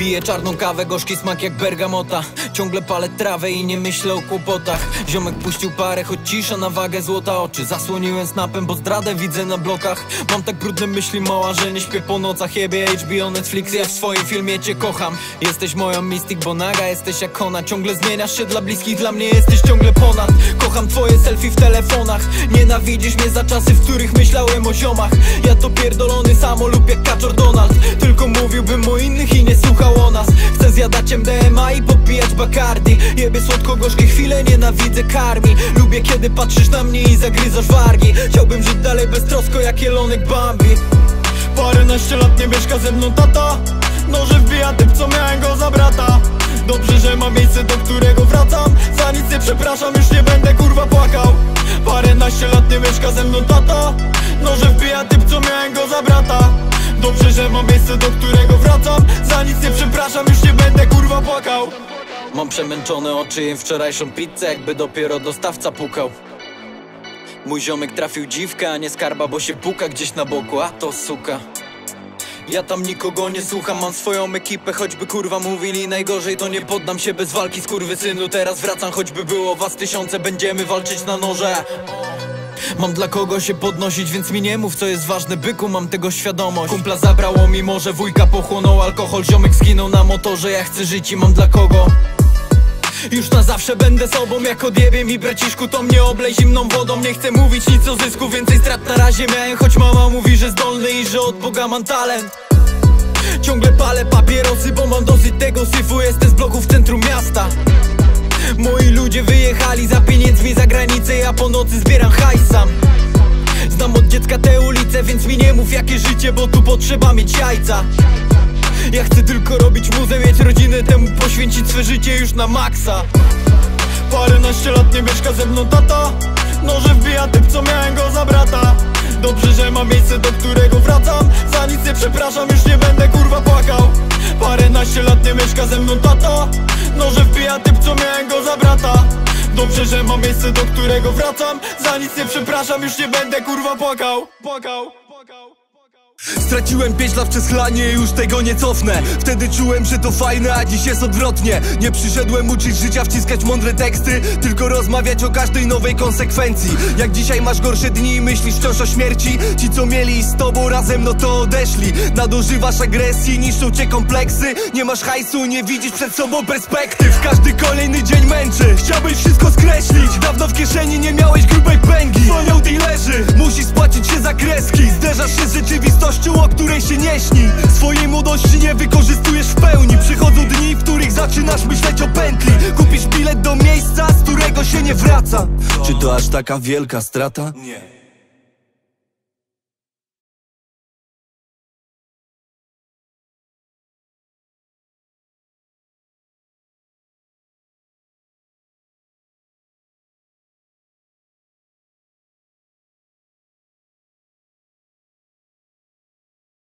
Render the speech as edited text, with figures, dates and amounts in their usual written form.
Piję czarną kawę, gorzki smak jak bergamota. Ciągle palę trawę i nie myślę o kłopotach. Ziomek puścił parę, choć cisza na wagę złota. Oczy zasłoniłem snapem, bo zdradę widzę na blokach. Mam tak brudne myśli mała, że nie śpię po nocach. Jebie HBO, Netflix, ja w swoim filmie cię kocham. Jesteś moją Mystic, bo naga jesteś jak ona. Ciągle zmieniasz się dla bliskich, dla mnie jesteś ciągle ponad. Kocham twoje selfie w telefonach. Nienawidzisz mnie za czasy, w których myślałem o ziomach. Ja to pierdolony samolub jak Kaczor Donald. Tylko mówiłbym o innych i nie słuchał o nas. Chcę zjadać MDMA i popijać Bacardi. Jebie słodko-gorzkie chwile, nienawidzę karmi. Lubię kiedy patrzysz na mnie i zagryzasz wargi. Chciałbym żyć dalej beztrosko jak jelonek Bambi. Paręnaście lat nie mieszka ze mną tata. Noże wbija typ, co miałem go za brata. Dobrze, że mam miejsce, do którego wracam. Za nic nie przepraszam, już nie będę kurwa płakał. Paręnaście lat nie mieszka ze mną tata. Noże wbija typ, co miałem go za brata. Dobrze, że mam miejsce, do którego wracam. Za nic nie przepraszam, już nie będę kurwa płakał. Mam przemęczone oczy, jem wczorajszą pizzę, jakby dopiero dostawca pukał. Mój ziomek trafił dziwkę, a nie skarba, bo się puka gdzieś na boku, a to suka. Ja tam nikogo nie słucham, mam swoją ekipę, choćby kurwa mówili najgorzej, to nie poddam się bez walki, skurwysynu. Teraz wracam, choćby było was tysiące, będziemy walczyć na noże. Mam dla kogo się podnosić, więc mi nie mów co jest ważne, byku, mam tego świadomość. Kumpla zabrało mi morze, wujka pochłonął alkohol. Ziomek skinął na motorze, ja chcę żyć i mam dla kogo. Już na zawsze będę sobą, jak odjebie mi braciszku, to mnie oblej zimną wodą. Nie chcę mówić nic o zysku, więcej strat na razie miałem. Choć mama mówi, że zdolny i że od Boga mam talent. Ciągle palę papierosy, bo mam dosyć tego syfu. Jestem z bloku w centrum miasta. Moi ludzie wyjechali za pieniędzmi za granicę, ja po nocy zbieram hajs sam. Znam od dziecka te ulice, więc mi nie mów jakie życie, bo tu potrzeba mieć jajca. Ja chcę tylko robić muzę, mieć rodzinę, temu poświęcić swe życie już na maksa. Paręnaście lat nie mieszka ze mną tata. Noże wbija typ, co miałem go za brata. Dobrze, że mam miejsce, do którego wracam. Za nic nie przepraszam, już nie będę kurwa płakał. Paręnaście lat nie mieszka ze mną tata. Noże wbija typ, co miałem go za brata. Dobrze, że mam miejsce, do którego wracam. Za nic nie przepraszam, już nie będę kurwa płakał. Straciłem 5 lat przez chlanie, już tego nie cofnę. Wtedy czułem, że to fajne, a dziś jest odwrotnie. Nie przyszedłem uczyć życia, wciskać mądre teksty, tylko rozmawiać o każdej nowej konsekwencji. Jak dzisiaj masz gorsze dni i myślisz wciąż o śmierci, ci co mieli z tobą razem, no to odeszli. Nadużywasz agresji, niszczą cię kompleksy. Nie masz hajsu, nie widzisz przed sobą perspektyw. Każdy kolejny dzień męczy, chciałbyś wszystko skreślić. Dawno w kieszeni nie miałeś grubej pęgi. Dzwonią dealerzy, musisz spłacić się za kreski. Zderzasz się z rzeczywistością, o której się nie śni. Swojej młodości nie wykorzystujesz w pełni. Przychodzą dni, w których zaczynasz myśleć o pętli. Kupisz bilet do miejsca, z którego się nie wraca. Czy to aż taka wielka strata? Nie.